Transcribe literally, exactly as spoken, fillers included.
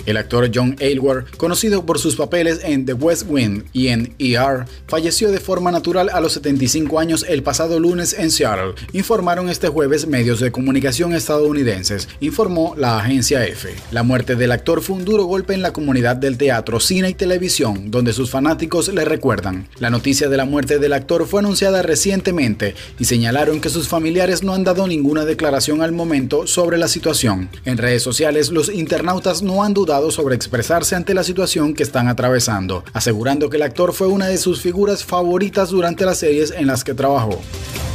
El actor John Aylward, conocido por sus papeles en The West Wing y en E R, falleció de forma natural a los setenta y cinco años el pasado lunes en Seattle, informaron este jueves medios de comunicación estadounidenses, informó la agencia E F E. La muerte del actor fue un duro golpe en la comunidad del teatro, cine y televisión, donde sus fanáticos le recuerdan. La noticia de la muerte del actor fue anunciada recientemente y señalaron que sus familiares no han dado ninguna declaración al momento sobre la situación. En redes sociales, los internautas no han dudado sobre expresarse ante la situación que están atravesando, asegurando que el actor fue una de sus figuras favoritas durante las series en las que trabajó.